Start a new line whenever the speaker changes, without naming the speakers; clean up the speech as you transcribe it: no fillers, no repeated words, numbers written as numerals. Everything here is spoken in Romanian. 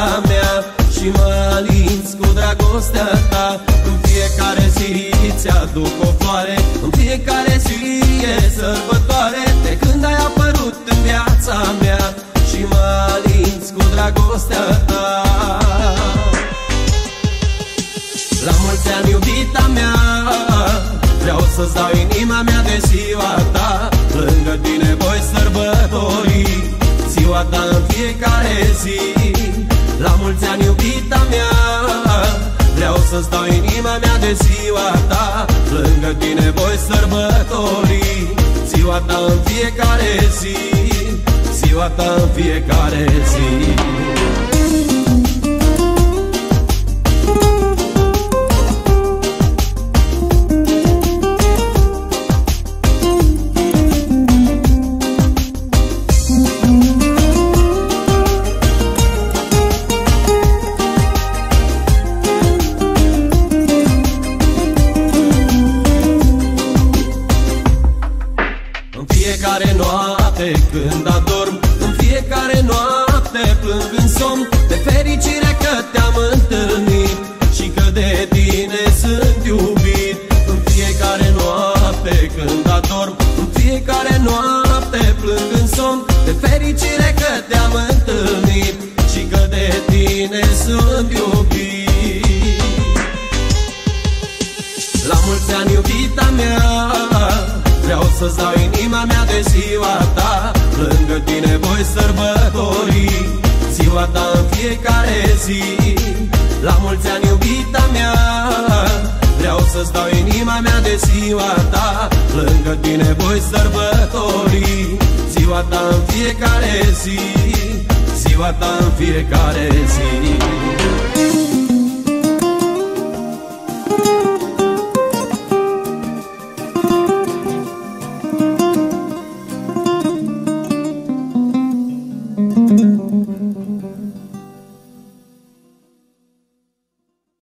viața mea și mă alinți cu dragostea ta. În fiecare zi ți-aduc o floare, în fiecare zi e sărbătoare, de când ai apărut în viața mea și mă alinți cu dragostea ta. La mulți ani, iubita mea, vreau să-ți dau inima mea de ziua ta. Lângă tine voi sărbători ziua ta în fiecare zi. La mulți ani, iubita mea, vreau să-ți dau inima mea de ziua ta. Lângă tine voi sărbători ziua ta în fiecare zi, ziua ta în fiecare zi. Fiecare noapte când adorm, în fiecare noapte plâng în somn, de fericire că te-am întâlnit și că de tine sunt iubit. În fiecare noapte când adorm, în fiecare noapte plâng în somn, de fericire că te-am întâlnit și că de tine sunt iubit. La mulți ani, iubita mea, vreau să-ți dau inima mea de ziua ta. Lângă tine voi sărbători ziua ta în fiecare zi. La mulți ani, iubita mea, vreau să-ți dau inima mea de ziua ta. Lângă tine voi sărbători ziua ta în fiecare zi, ziua ta în fiecare zi.
Thank you.